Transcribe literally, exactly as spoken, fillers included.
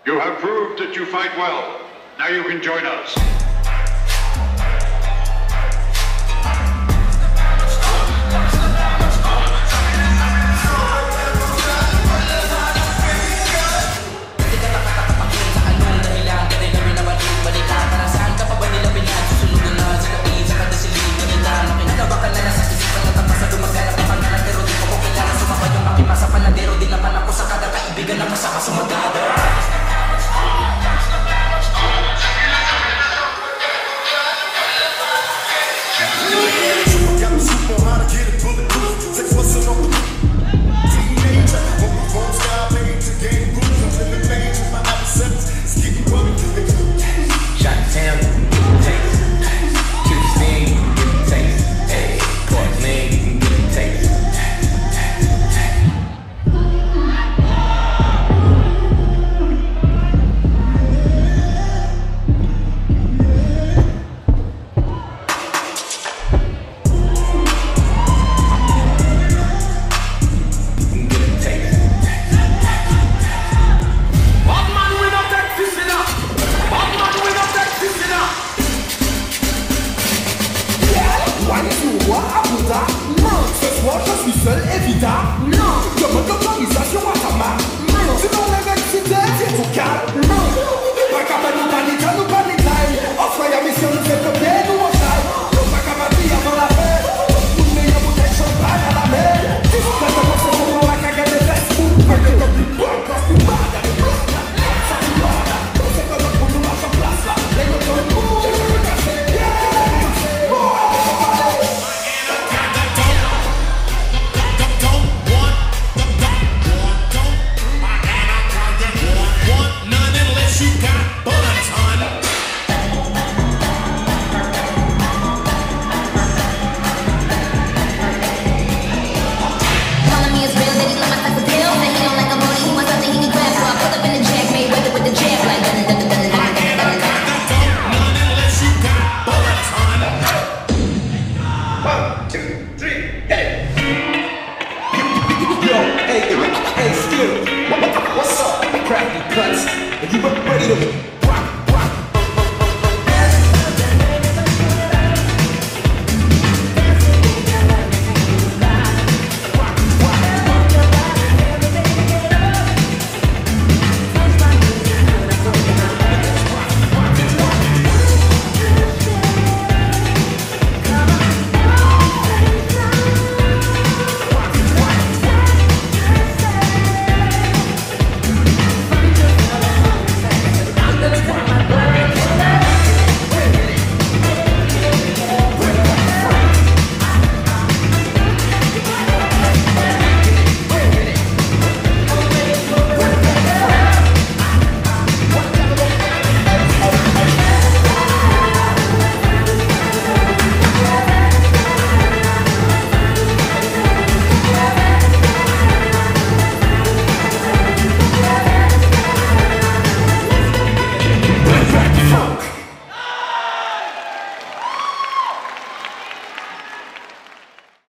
You have proved that you fight well. Now you can join us. Seul évident, non. Demande l'autorisation à ta main. Non. Sinon l'électricité, c'est tout calme. Non. Pas capable de nous paniquer, nous paniquer. Offre la mission, nous fait copier, nous on saille. Nous pas capable de avant la paix. Nous meilleur bouteille champagne à la mer. Si vous faites un morceau pour la cagade de Facebook. Pas que comme du bois, comme du bas, y'a des blocs là. Ça tu vois là. C'est comme pour nous marcher en place là. Les motos de boue, je veux me casser. What's up, crafty cuts? Are you ready to